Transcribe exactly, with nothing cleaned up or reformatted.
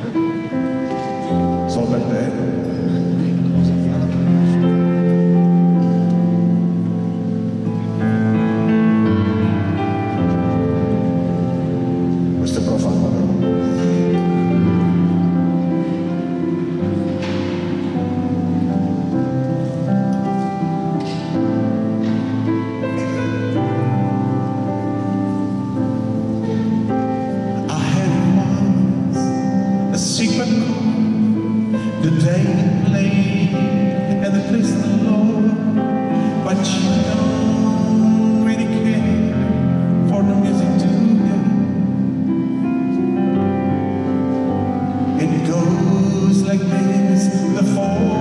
Solo per te. Questo è profano, però. Secret chord, the day you played and the place the Lord, but you don't really care for the music, do you? It goes like this, the four